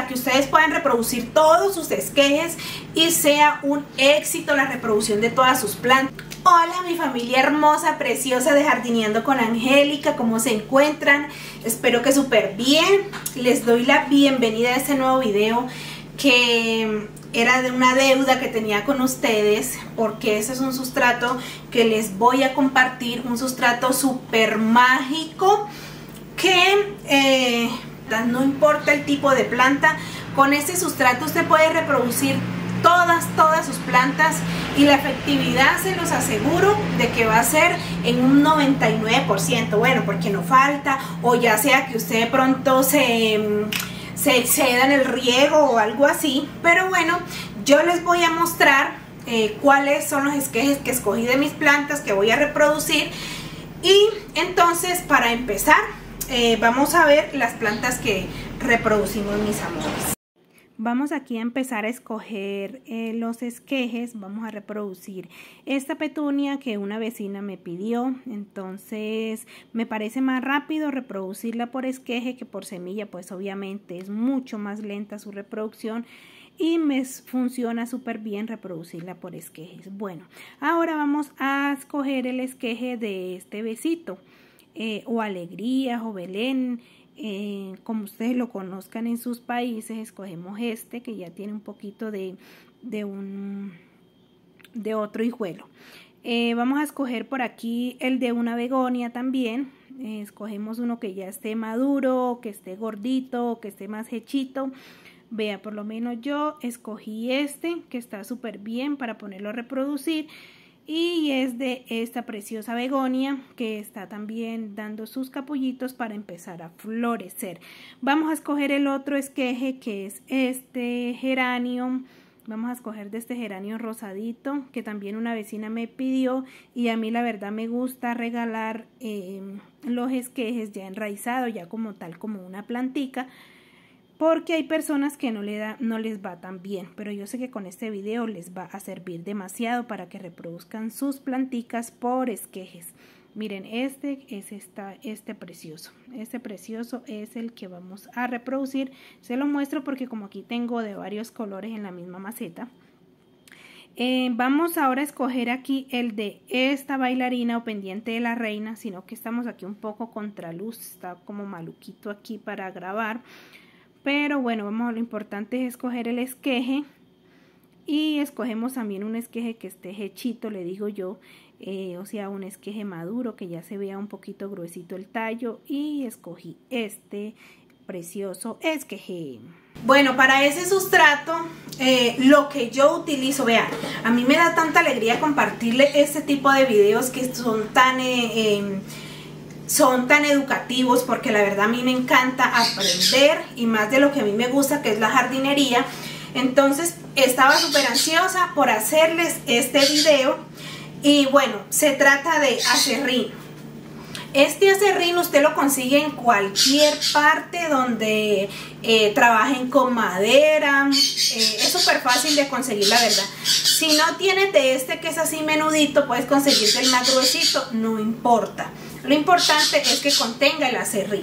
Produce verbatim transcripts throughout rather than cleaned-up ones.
que ustedes puedan reproducir todos sus esquejes y sea un éxito la reproducción de todas sus plantas. Hola mi familia hermosa, preciosa de Jardineando con Angélica, ¿cómo se encuentran? Espero que súper bien. Les doy la bienvenida a este nuevo video que era de una deuda que tenía con ustedes, porque ese es un sustrato que les voy a compartir, un sustrato súper mágico que eh, no importa el tipo de planta, con este sustrato usted puede reproducir todas, todas sus plantas y la efectividad se los aseguro de que va a ser en un noventa y nueve por ciento, bueno, porque no falta, o ya sea que usted de pronto se, se exceda en el riego o algo así, pero bueno, yo les voy a mostrar eh, cuáles son los esquejes que escogí de mis plantas que voy a reproducir. Y entonces, para empezar, eh, vamos a ver las plantas que reproducimos, mis amores. Vamos aquí a empezar a escoger eh, los esquejes. Vamos a reproducir esta petunia que una vecina me pidió. Entonces me parece más rápido reproducirla por esqueje que por semilla, pues obviamente es mucho más lenta su reproducción y me funciona súper bien reproducirla por esquejes. Bueno, ahora vamos a escoger el esqueje de este besito eh, o alegría o Belén. Eh, como ustedes lo conozcan en sus países, escogemos este que ya tiene un poquito de, de, un, de otro hijuelo. Eh, vamos a escoger por aquí el de una begonia también. Eh, escogemos uno que ya esté maduro, que esté gordito, que esté más hechito. Vea, por lo menos yo escogí este que está súper bien para ponerlo a reproducir. Y es de esta preciosa begonia que está también dando sus capullitos para empezar a florecer. Vamos a escoger el otro esqueje que es este geranio. Vamos a escoger de este geranio rosadito que también una vecina me pidió. Y a mí la verdad me gusta regalar eh, los esquejes ya enraizados, ya como tal como una plantica. Porque hay personas que no, le da, no les va tan bien, pero yo sé que con este video les va a servir demasiado para que reproduzcan sus planticas por esquejes. Miren, este es esta, este precioso, este precioso es el que vamos a reproducir. Se lo muestro porque como aquí tengo de varios colores en la misma maceta. Eh, vamos ahora a escoger aquí el de esta bailarina o pendiente de la reina, sino que estamos aquí un poco contraluz, está como maluquito aquí para grabar. Pero bueno, vamos, lo importante es escoger el esqueje y escogemos también un esqueje que esté hechito, le digo yo, eh, o sea, un esqueje maduro que ya se vea un poquito gruesito el tallo, y escogí este precioso esqueje. Bueno, para ese sustrato, eh, lo que yo utilizo, vean, a mí me da tanta alegría compartirle este tipo de videos que son tan... Eh, eh, son tan educativos, porque la verdad a mí me encanta aprender y más de lo que a mí me gusta, que es la jardinería. Entonces estaba súper ansiosa por hacerles este video. Y bueno, se trata de aserrín. Este aserrín usted lo consigue en cualquier parte donde eh, trabajen con madera. Eh, es súper fácil de conseguir, la verdad. Si no tienes de este que es así menudito, puedes conseguir del más gruesito, no importa. Lo importante es que contenga el aserrín.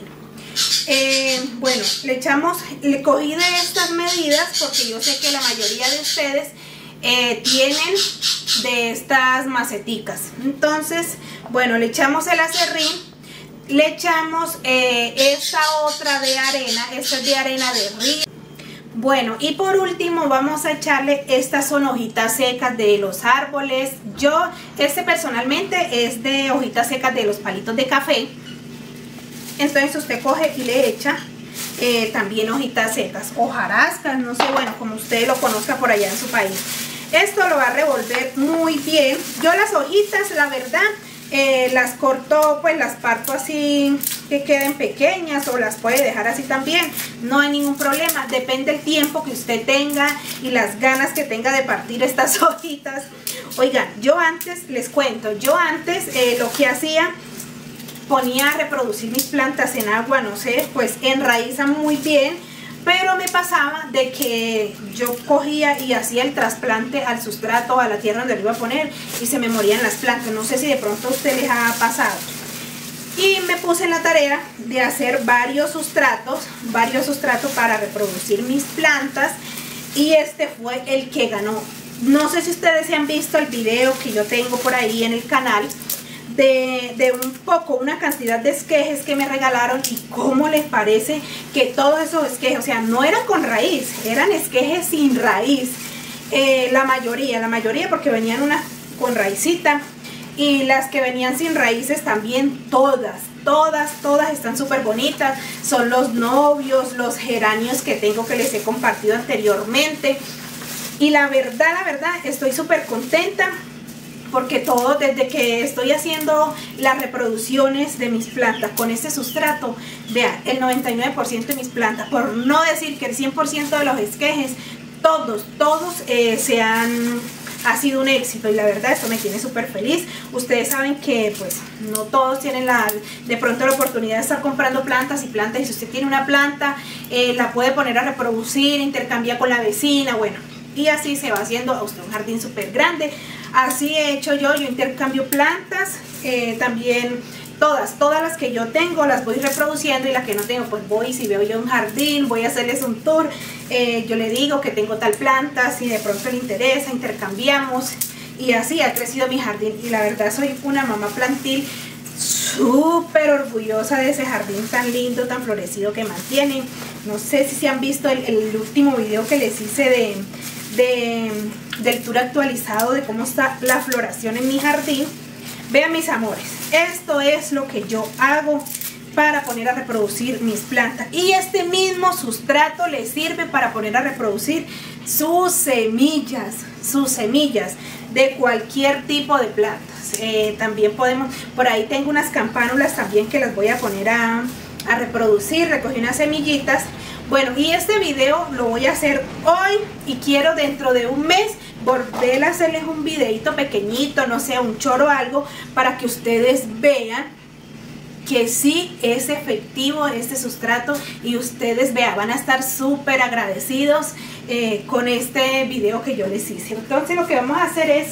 Eh, bueno, le echamos, le cogí de estas medidas porque yo sé que la mayoría de ustedes eh, tienen de estas maceticas. Entonces, bueno, le echamos el aserrín, le echamos eh, esta otra de arena, esta es de arena de río. Bueno, y por último vamos a echarle, estas son hojitas secas de los árboles. Yo, este personalmente es de hojitas secas de los palitos de café. Entonces usted coge y le echa eh, también hojitas secas, hojarascas, no sé, bueno, como usted lo conozca por allá en su país. Esto lo va a revolver muy bien. Yo las hojitas, la verdad, eh, las corto, pues las parto así que queden pequeñas, o las puede dejar así también, no hay ningún problema, depende del tiempo que usted tenga y las ganas que tenga de partir estas hojitas. Oigan, yo antes, les cuento, yo antes eh, lo que hacía, ponía a reproducir mis plantas en agua, no sé, pues enraizan muy bien, pero me pasaba de que yo cogía y hacía el trasplante al sustrato, a la tierra donde lo iba a poner, y se me morían las plantas. No sé si de pronto a usted les ha pasado. Y me puse en la tarea de hacer varios sustratos, varios sustratos para reproducir mis plantas. Y este fue el que ganó. No sé si ustedes se han visto el video que yo tengo por ahí en el canal de, de un poco, una cantidad de esquejes que me regalaron. Y cómo les parece que todos esos esquejes, o sea, no eran con raíz, eran esquejes sin raíz. Eh, la mayoría, la mayoría porque venían unas con raicita. Y las que venían sin raíces también, todas, todas, todas están súper bonitas. Son los novios, los geranios que tengo que les he compartido anteriormente. Y la verdad, la verdad, estoy súper contenta porque todo, desde que estoy haciendo las reproducciones de mis plantas con este sustrato, vean, el noventa y nueve por ciento de mis plantas, por no decir que el cien por ciento de los esquejes, todos, todos eh, se han... ha sido un éxito y la verdad esto me tiene súper feliz. Ustedes saben que pues no todos tienen la de pronto la oportunidad de estar comprando plantas y plantas, y si usted tiene una planta eh, la puede poner a reproducir, intercambia con la vecina, bueno, y así se va haciendo a usted un jardín súper grande. Así he hecho yo, yo intercambio plantas, eh, también todas, todas las que yo tengo las voy reproduciendo, y las que no tengo pues voy, si veo yo un jardín, voy a hacerles un tour, eh, yo le digo que tengo tal planta, si de pronto le interesa, intercambiamos, y así ha crecido mi jardín. Y la verdad soy una mamá plantil súper orgullosa de ese jardín tan lindo, tan florecido que mantienen. No sé si se han visto el, el último video que les hice de, de, del tour actualizado de cómo está la floración en mi jardín. Vean, mis amores, esto es lo que yo hago para poner a reproducir mis plantas. Y este mismo sustrato les sirve para poner a reproducir sus semillas, sus semillas de cualquier tipo de plantas. Eh, también podemos, por ahí tengo unas campánulas también que las voy a poner a, a reproducir. Recogí unas semillitas. Bueno, y este video lo voy a hacer hoy y quiero dentro de un mes volver a hacerles un videito pequeñito, no sé, un choro o algo, para que ustedes vean que sí es efectivo este sustrato, y ustedes vean, van a estar súper agradecidos eh, con este video que yo les hice. Entonces lo que vamos a hacer es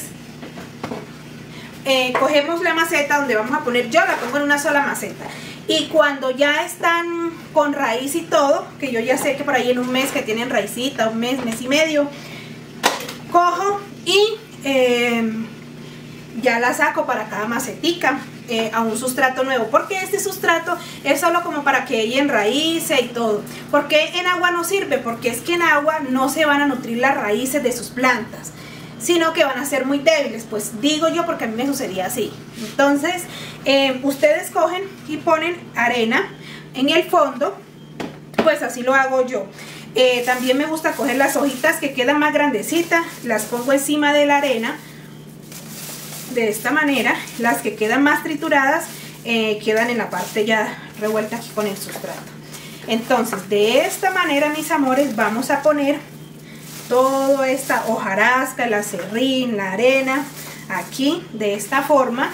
eh, cogemos la maceta donde vamos a poner, yo la pongo en una sola maceta, y cuando ya están con raíz y todo, que yo ya sé que por ahí en un mes que tienen raicita, un mes, mes y medio, cojo y eh, ya la saco para cada macetica eh, a un sustrato nuevo, porque este sustrato es solo como para que ella enraíce y todo. Porque en agua no sirve, porque es que en agua no se van a nutrir las raíces de sus plantas, sino que van a ser muy débiles, pues digo yo, porque a mí me sucedía así. Entonces eh, ustedes cogen y ponen arena en el fondo, pues así lo hago yo. Eh, también me gusta coger las hojitas que quedan más grandecitas, las pongo encima de la arena de esta manera. Las que quedan más trituradas eh, quedan en la parte ya revuelta aquí con el sustrato. Entonces de esta manera, mis amores, vamos a poner toda esta hojarasca, el aserrín, la arena aquí de esta forma.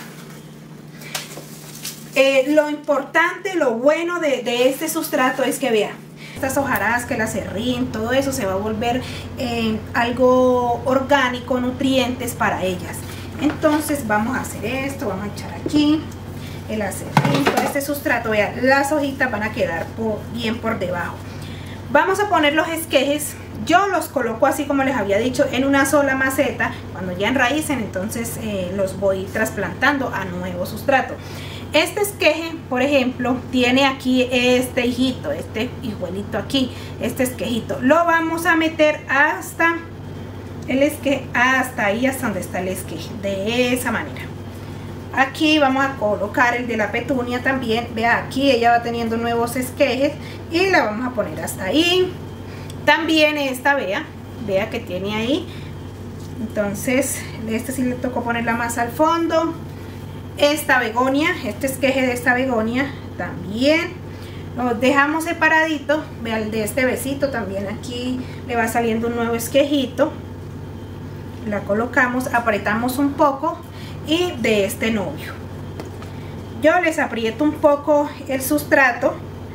Eh, lo importante, lo bueno de, de este sustrato es que vean, estas hojarasca, el aserrín, todo eso se va a volver eh, algo orgánico, nutrientes para ellas. Entonces vamos a hacer esto, vamos a echar aquí el aserrín, todo este sustrato. Vean, las hojitas van a quedar por, bien por debajo. Vamos a poner los esquejes. Yo los coloco así como les había dicho en una sola maceta. Cuando ya enraícen, entonces eh, los voy trasplantando a nuevo sustrato. Este esqueje, por ejemplo, tiene aquí este hijito, este hijuelito aquí, este esquejito. Lo vamos a meter hasta el esqueje, hasta ahí, hasta donde está el esqueje, de esa manera. Aquí vamos a colocar el de la petunia también. Vea, aquí ella va teniendo nuevos esquejes y la vamos a poner hasta ahí. También esta, vea, vea que tiene ahí. Entonces, este sí le tocó ponerla más al fondo. Esta begonia, este esqueje de esta begonia también lo dejamos separadito. Vean, de este besito también aquí le va saliendo un nuevo esquejito. La colocamos, apretamos un poco, y de este novio yo les aprieto un poco el sustrato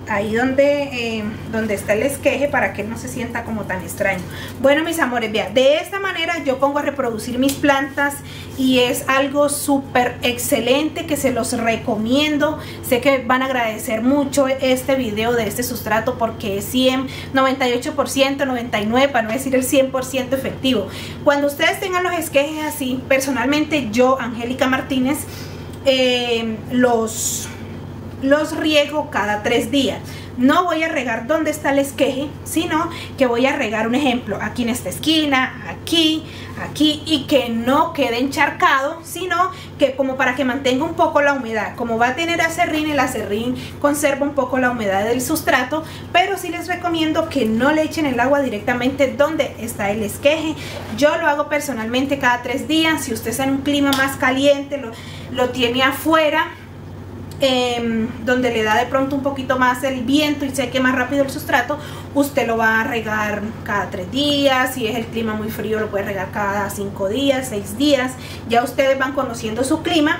ahí donde, eh, donde está el esqueje, para que no se sienta como tan extraño. Bueno, mis amores, vean, de esta manera yo pongo a reproducir mis plantas y es algo súper excelente que se los recomiendo. Sé que van a agradecer mucho este video de este sustrato porque es cien, noventa y ocho por ciento, noventa y nueve por ciento, para no decir el cien por ciento efectivo. Cuando ustedes tengan los esquejes así, personalmente yo, Angélica Martínez, eh, los... los riego cada tres días. No voy a regar donde está el esqueje, sino que voy a regar, un ejemplo, aquí en esta esquina, aquí, aquí, y que no quede encharcado, sino que como para que mantenga un poco la humedad. Como va a tener acerrín, el acerrín conserva un poco la humedad del sustrato, pero sí les recomiendo que no le echen el agua directamente donde está el esqueje. Yo lo hago personalmente cada tres días. Si usted está en un clima más caliente, lo, lo tiene afuera, Eh, donde le da de pronto un poquito más el viento y seque más rápido el sustrato, usted lo va a regar cada tres días. Si es el clima muy frío, lo puede regar cada cinco días, seis días. Ya ustedes van conociendo su clima.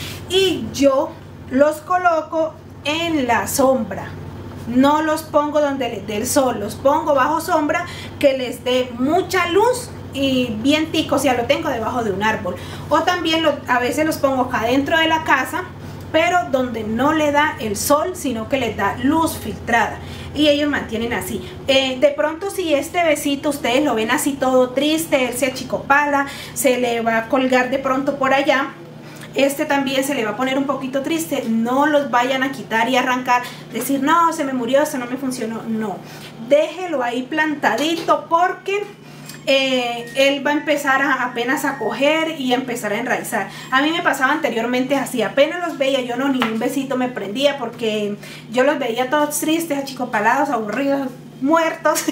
Y yo los coloco en la sombra, no los pongo donde les dé el sol, los pongo bajo sombra que les dé mucha luz y bien tico, o sea, lo tengo debajo de un árbol. O también lo, a veces los pongo acá dentro de la casa, pero donde no le da el sol, sino que les da luz filtrada, y ellos mantienen así. Eh, de pronto, si este besito ustedes lo ven así todo triste, él se achicopala, se le va a colgar de pronto por allá, este también se le va a poner un poquito triste, no los vayan a quitar y arrancar, decir no, se me murió, eso no me funcionó. No, déjelo ahí plantadito, porque Eh, él va a empezar a, apenas a coger y a empezar a enraizar. A mí me pasaba anteriormente así, apenas los veía yo, no, ni un besito me prendía, porque yo los veía todos tristes, achicopalados, aburridos, muertos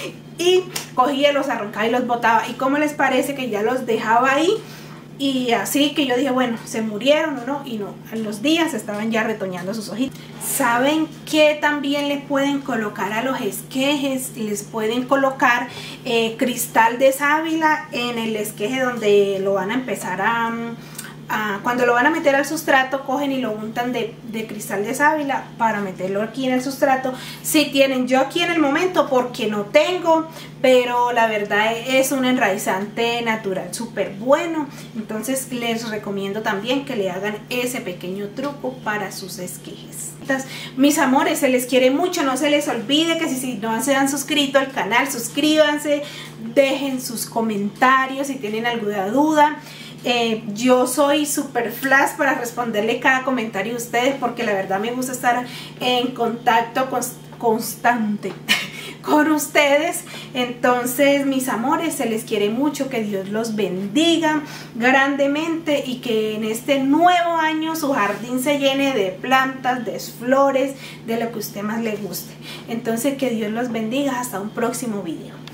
y cogía, los arrancaba y los botaba. Y cómo les parece que ya los dejaba ahí, y así que yo dije, bueno, se murieron o no, y no, a los días estaban ya retoñando sus hojitas. ¿Saben qué también le pueden colocar a los esquejes? Les pueden colocar eh, cristal de sábila en el esqueje donde lo van a empezar a... Ah, cuando lo van a meter al sustrato, cogen y lo untan de, de cristal de sábila para meterlo aquí en el sustrato. Si tienen, yo aquí en el momento porque no tengo, pero la verdad es un enraizante natural súper bueno. Entonces les recomiendo también que le hagan ese pequeño truco para sus esquejes. Mis amores, se les quiere mucho, no se les olvide que si, si no se han suscrito al canal, suscríbanse, dejen sus comentarios si tienen alguna duda. Eh, yo soy super flash para responderle cada comentario a ustedes, porque la verdad me gusta estar en contacto const constante con ustedes. Entonces, mis amores, se les quiere mucho, que Dios los bendiga grandemente y que en este nuevo año su jardín se llene de plantas, de flores, de lo que a usted más le guste. Entonces, que Dios los bendiga. Hasta un próximo video.